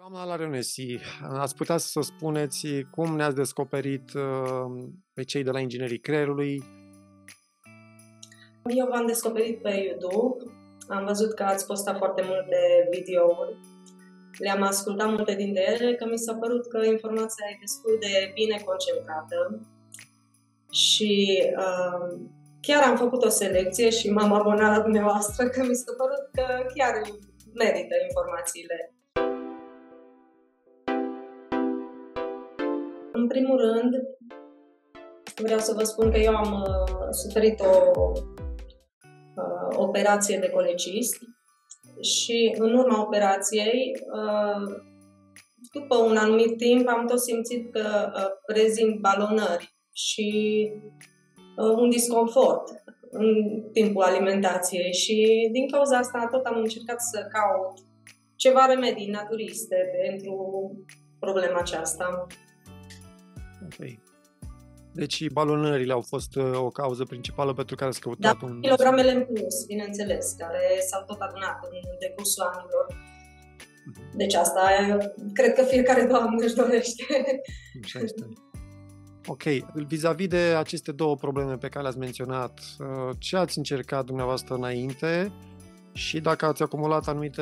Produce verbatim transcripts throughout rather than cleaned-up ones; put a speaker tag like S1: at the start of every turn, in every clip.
S1: Doamna Larenesi, ați putea să spuneți cum ne-ați descoperit pe cei de la Inginerii Creierului?
S2: Eu v-am descoperit pe YouTube. Am văzut că ați postat foarte multe videouri. Le-am ascultat multe dintre ele, că mi s-a părut că informația e destul de bine concentrată. Și uh, chiar am făcut o selecție și m-am abonat la dumneavoastră, că mi s-a părut că chiar merită informațiile. În primul rând, vreau să vă spun că eu am uh, suferit o uh, operație de colecist și în urma operației, uh, după un anumit timp, am tot simțit că uh, prezint balonări și uh, un disconfort în timpul alimentației și din cauza asta tot am încercat să caut ceva remedii naturiste pentru problema aceasta.
S1: Okay. Deci balonările au fost o cauză principală pentru care ați căutat
S2: da,
S1: un...
S2: kilogramele în plus, bineînțeles, care s-au tot adunat în decursul anilor. Deci asta cred că fiecare doamnă își dorește.
S1: Așa este. Ok, vis-a-vis de aceste două probleme pe care le-ați menționat, ce ați încercat dumneavoastră înainte și dacă ați acumulat anumite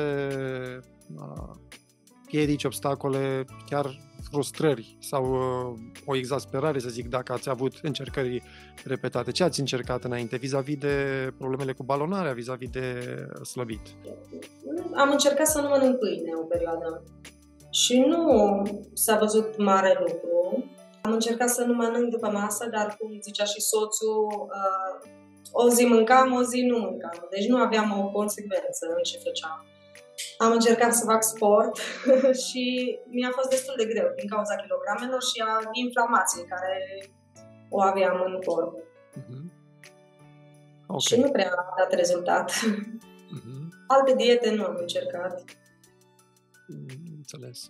S1: piedici, obstacole, chiar frustrări sau o exasperare, să zic, dacă ați avut încercări repetate. Ce ați încercat înainte vis-a-vis de problemele cu balonarea, vis-a-vis de slăbit?
S2: Am încercat să nu mănânc pâine o perioadă și nu s-a văzut mare lucru. Am încercat să nu mănânc după masă, dar cum zicea și soțul, o zi mâncam, o zi nu mâncam. Deci nu aveam o consecvență în ce făceam. Am încercat să fac sport și mi-a fost destul de greu din cauza kilogramelor și a inflamației care o aveam în corp. Uh-huh. Okay. Și nu prea a dat rezultat. Uh-huh. Alte diete nu am încercat.
S1: Înțeles.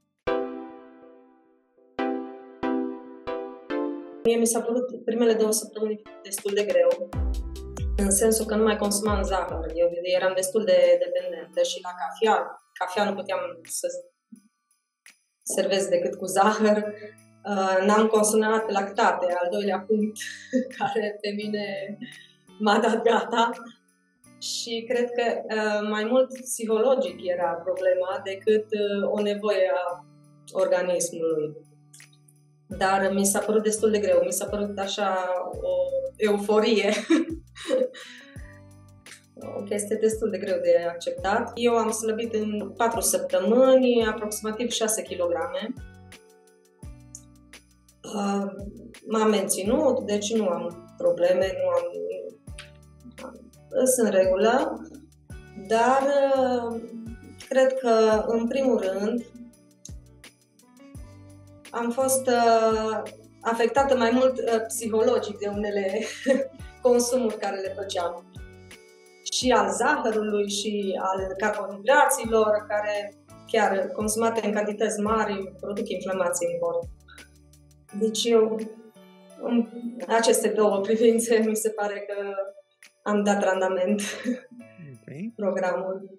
S2: Mie mi s-a părut primele două săptămâni destul de greu, în sensul că nu mai consumam zahăr. Eu eram destul de dependentă și la cafea. Cafea nu puteam să servesc decât cu zahăr. N-am consumat lactate, al doilea punct care pe mine m-a dat gata. Și cred că mai mult psihologic era problema decât o nevoie a organismului. Dar mi s-a părut destul de greu. Mi s-a părut așa o euforie. O chestie destul de greu de acceptat. Eu am slăbit în patru săptămâni, aproximativ șase kilograme. M-am menținut, deci nu am probleme, nu am... sunt în regulă. Dar cred că, în primul rând, am fost uh, afectată mai mult uh, psihologic de unele consumuri care le făceam. Și al zahărului și al carbohidraților, care chiar consumate în cantități mari produc inflamație în corp. Deci eu, în aceste două privințe, mi se pare că am dat randament. Okay. Programul.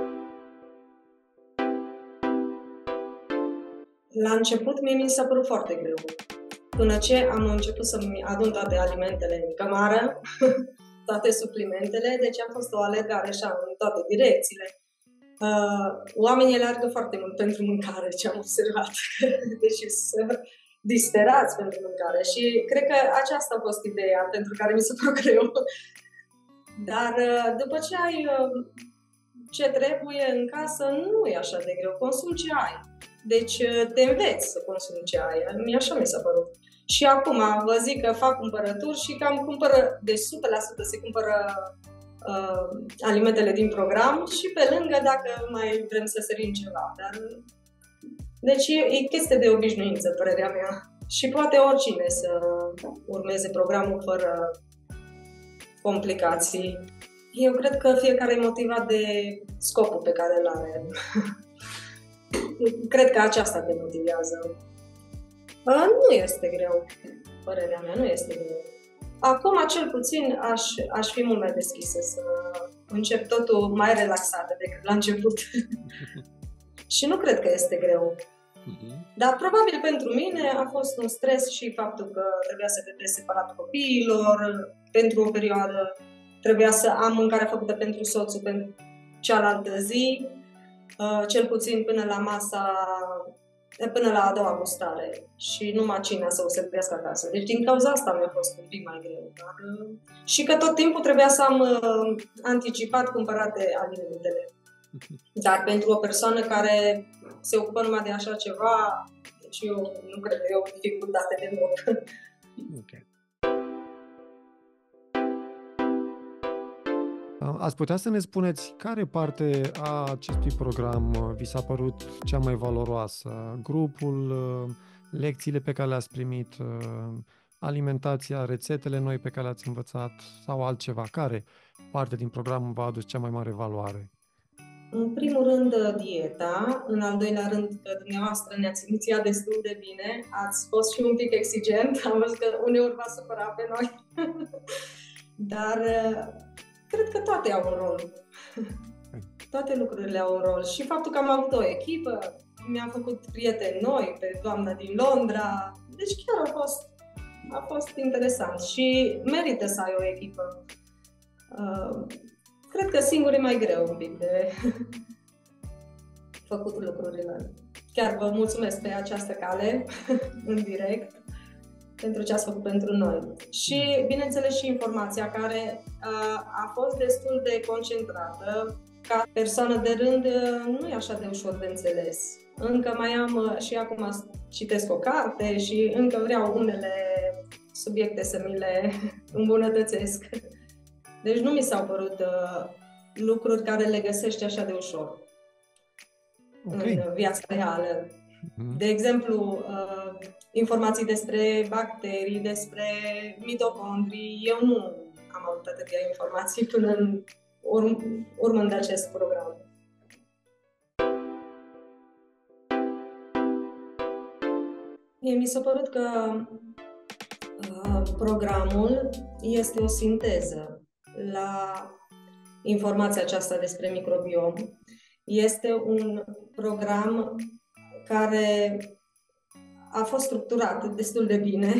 S2: La început, mie mi s-a părut foarte greu. Până ce am început să-mi adun toate alimentele în cămară, toate suplimentele, deci a fost o alergare așa în toate direcțiile. Uh, oamenii alergă foarte mult pentru mâncare, ce am observat. Deci sunt disperați pentru mâncare și cred că aceasta a fost ideea pentru care mi s-a părut greu. Dar uh, după ce ai uh, ce trebuie în casă, nu e așa de greu. Consumi ce ai. Deci te înveți să consumi ce ai. Așa mi s-a părut. Și acum vă zic că fac cumpărături și cam cumpără, deci o sută la sută se cumpără uh, alimentele din program și pe lângă dacă mai vrem să sărim ceva. Dar, deci e, e chestie de obișnuință, părerea mea. Și poate oricine să urmeze programul fără complicații. Eu cred că fiecare e motivat de scopul pe care îl are. Cred că aceasta te motivează. Nu este greu, părerea mea, nu este greu. Acum, cel puțin, aș, aș fi mult mai deschisă să încep totul mai relaxată decât la început. Și nu cred că este greu.
S1: Uh-huh.
S2: Dar probabil pentru mine a fost un stres și faptul că trebuia să gătesc separat copiilor pentru o perioadă, trebuia să am mâncarea făcută pentru soțul pentru cealaltă zi, cel puțin până la masa, până la a doua gustare și numai cina să o servească acasă. Deci din cauza asta mi-a fost un pic mai greu. Dar, și că tot timpul trebuia să am anticipat cumpărate alimentele. Dar pentru o persoană care se ocupă numai de așa ceva, deci eu nu cred că e o dificultate deloc.
S1: Okay. Ați putea să ne spuneți care parte a acestui program vi s-a părut cea mai valoroasă? Grupul, lecțiile pe care le-ați primit, alimentația, rețetele noi pe care le-ați învățat sau altceva? Care parte din program v-a adus cea mai mare valoare?
S2: În primul rând, dieta. În al doilea rând, că dumneavoastră ne-ați inițiat destul de bine. Ați fost și un pic exigent. Am văzut că uneori v-a supărat pe noi. Dar cred că toate au un rol. Toate lucrurile au un rol. Și faptul că am avut o echipă, mi-am făcut prieteni noi, pe doamna din Londra. Deci chiar a fost, a fost interesant. Și merită să ai o echipă. Uh, Cred că singur e mai greu un pic de făcut lucrurile. Chiar vă mulțumesc pe această cale, în direct, pentru ce ați făcut pentru noi. Și, bineînțeles, și informația care a, a fost destul de concentrată. Ca persoană de rând, nu e așa de ușor de înțeles. Încă mai am, și acum citesc o carte și încă vreau unele subiecte să mi le îmbunătățesc. Deci nu mi s-au părut uh, lucruri care le găsești așa de ușor okay. în viața reală. Mm-hmm. De exemplu, uh, informații despre bacterii, despre mitocondrii. Eu nu am avut atâtea informații până în urm- urmând acest program. Mie mi s-a părut că uh, programul este o sinteză la informația aceasta despre microbiom. Este un program care a fost structurat destul de bine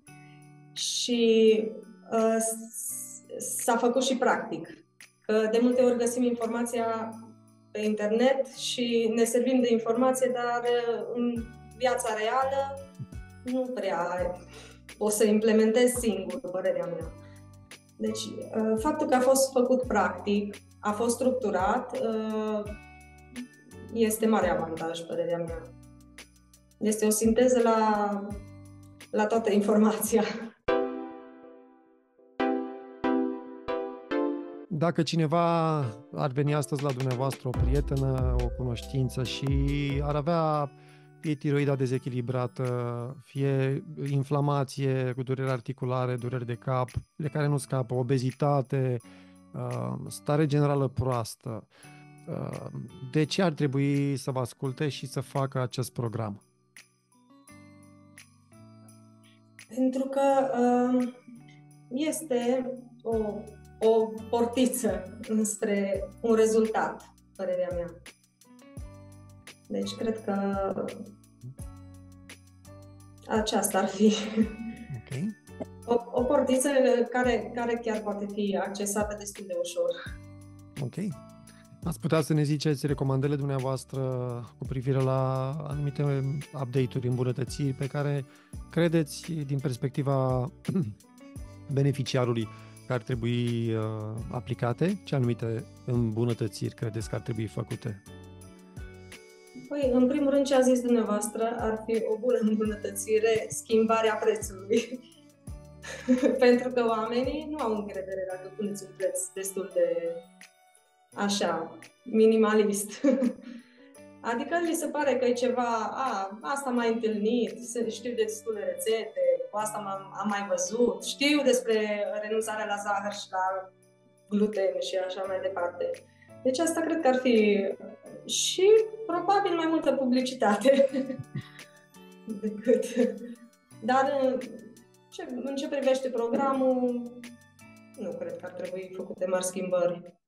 S2: și uh, s-a făcut și practic. Că de multe ori găsim informația pe internet și ne servim de informație, dar în viața reală nu prea poți să implementezi singur, părerea mea. Deci, faptul că a fost făcut practic, a fost structurat, este mare avantaj, părerea mea. Este o sinteză la, la toată informația.
S1: Dacă cineva ar veni astăzi la dumneavoastră, o prietenă, o cunoștință și ar avea fie tiroida dezechilibrată, fie inflamație cu dureri articulare, dureri de cap, de care nu scapă, obezitate, stare generală proastă, de ce ar trebui să vă asculte și să facă acest program?
S2: Pentru că este o, o portiță înspre un rezultat, părerea mea. Deci, cred că aceasta ar fi
S1: okay.
S2: o, o portiță care, care chiar poate fi accesată destul de ușor.
S1: Ok. Ați putea să ne ziceți recomandările dumneavoastră cu privire la anumite update-uri, îmbunătățiri pe care credeți din perspectiva beneficiarului că ar trebui uh, aplicate? Ce anumite îmbunătățiri credeți că ar trebui făcute?
S2: Păi, în primul rând, ce a zis dumneavoastră ar fi o bună îmbunătățire, schimbarea prețului. Pentru că oamenii nu au încredere dacă puneți un preț destul de așa, minimalist. Adică li se pare că e ceva, a, asta am mai întâlnit, știu destule rețete, cu asta am, am mai văzut, știu despre renunțarea la zahăr și la gluten și așa mai departe. Deci asta cred că ar fi și probabil mai multă publicitate decât. Dar în ce, în ce privește programul, nu cred că ar trebui făcute mari schimbări.